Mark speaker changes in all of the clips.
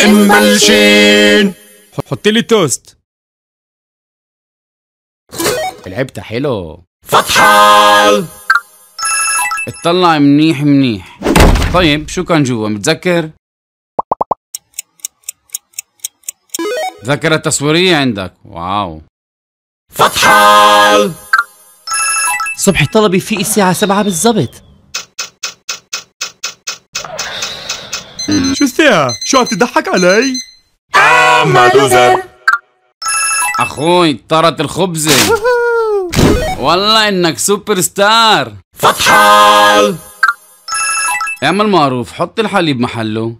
Speaker 1: مبلشين.
Speaker 2: حطي لي توست. لعبتها حلو.
Speaker 1: فتحال.
Speaker 2: اطلع منيح منيح. طيب شو كان جوا متذكر؟ ذاكرة تصويرية عندك. واو.
Speaker 1: فتحال.
Speaker 3: صبحي طلبي في الساعة 7 بالضبط.
Speaker 4: شو الساعة؟ شو عم تضحك علي؟
Speaker 1: أما دوزر.
Speaker 2: اخوي طارت الخبزة. والله انك سوبر ستار.
Speaker 1: فتحال.
Speaker 2: اعمل معروف حط الحليب محله.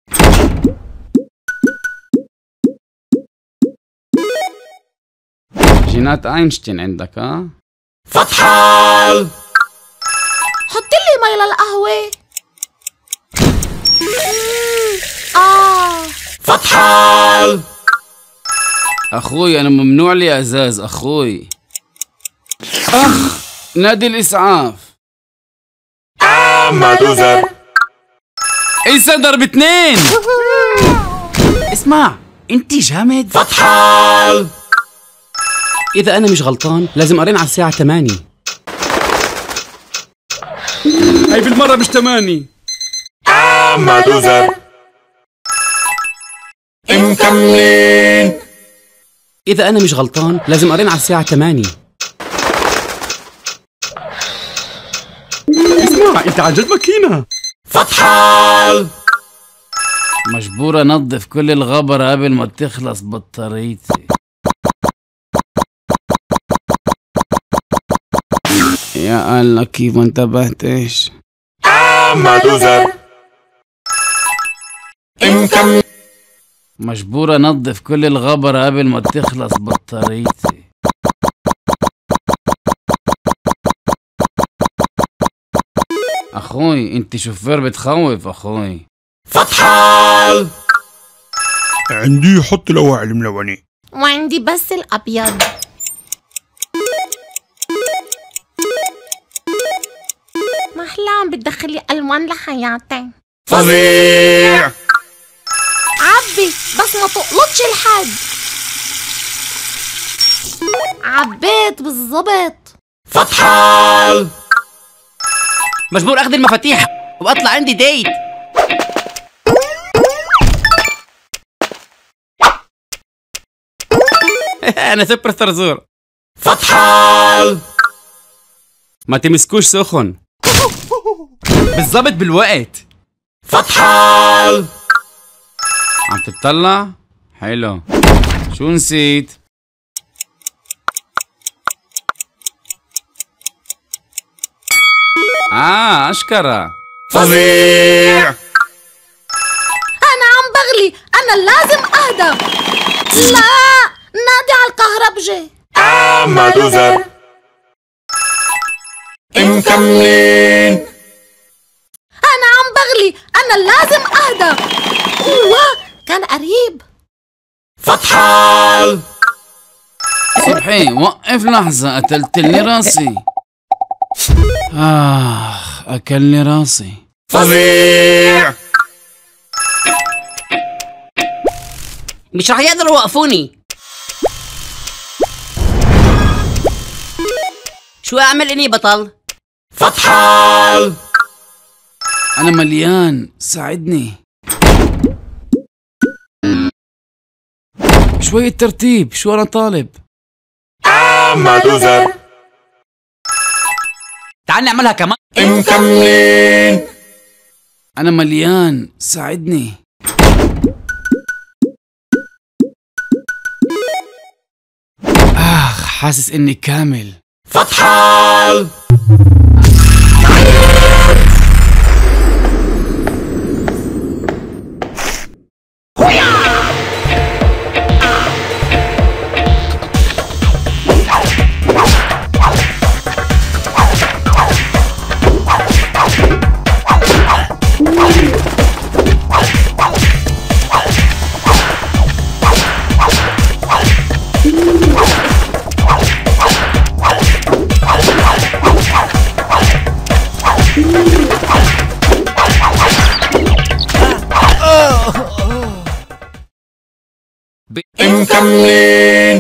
Speaker 2: جينات اينشتين عندك ها؟
Speaker 1: فتحال.
Speaker 5: حط لي مي للقهوة.
Speaker 1: فتحال.
Speaker 2: اخوي انا ممنوع لي ازاز اخوي. اخ نادي الاسعاف.
Speaker 1: أما دوزر.
Speaker 2: إيسا ضرب 2.
Speaker 3: اسمع انت جامد.
Speaker 1: فتحال.
Speaker 3: اذا انا مش غلطان لازم ارن على الساعة 8.
Speaker 2: هاي بالمرة مش 8.
Speaker 1: أما دوزر. مكملين.
Speaker 3: اذا انا مش غلطان لازم ارن على الساعة 8.
Speaker 4: اسمع انت عن جد ماكينة.
Speaker 1: فتحال.
Speaker 2: مجبور انظف كل الغبرة قبل ما تخلص بطاريتي. يا الله كيف ما انتبهتش.
Speaker 1: أما دوزر. مكملين.
Speaker 2: مجبور انظف كل الغبرة قبل ما تخلص بطاريتي. اخوي انت شوفير بتخوف اخوي.
Speaker 1: فتحال.
Speaker 4: عندي حط الأواعي الملونة.
Speaker 5: وعندي بس الأبيض. ما أحلى عم بتدخلي ألوان لحياتي.
Speaker 1: فظيع.
Speaker 5: عبي بس ما تقلطش الحد. عبيت بالضبط.
Speaker 1: فتحال.
Speaker 3: مجبور اخذ المفاتيح واطلع عندي ديت.
Speaker 2: انا سوبر ستار.
Speaker 1: فتحال.
Speaker 2: ما تمسكوش سخن. بالضبط بالوقت.
Speaker 1: فتحال.
Speaker 2: عم تطلع؟ حلو. شو نسيت؟ أشكرا.
Speaker 1: فظيع.
Speaker 5: أنا عم بغلي. أنا لازم أهدى. لا نادي على الكهربجة.
Speaker 1: أما دوزر. مكملين.
Speaker 5: أنا عم بغلي. أنا لازم أهدى. كان قريب.
Speaker 1: فتحال.
Speaker 2: صبحي وقف لحظة قتلتلي راسي. أكلني راسي.
Speaker 1: فظيع.
Speaker 3: مش رح يقدروا يوقفوني. شو اعمل اني بطل؟
Speaker 1: فتحال.
Speaker 2: أنا مليان ساعدني. شوية ترتيب شو أنا طالب.
Speaker 1: أما دوزر.
Speaker 3: تعال نعملها كمان.
Speaker 1: مكملين.
Speaker 2: أنا مليان ساعدني. حاسس إني كامل.
Speaker 1: فتحال. مكملين.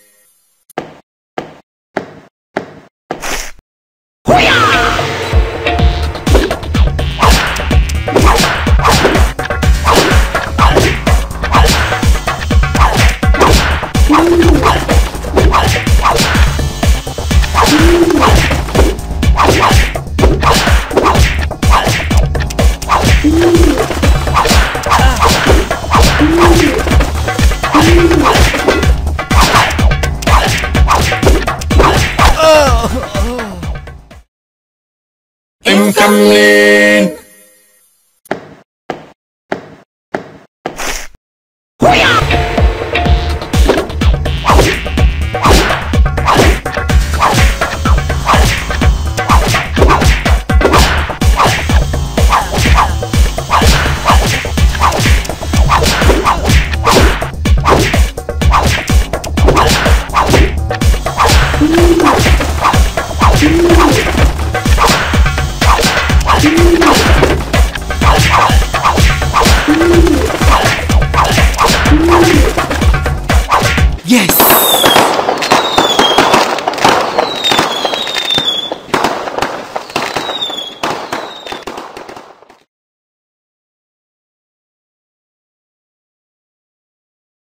Speaker 1: مكملين.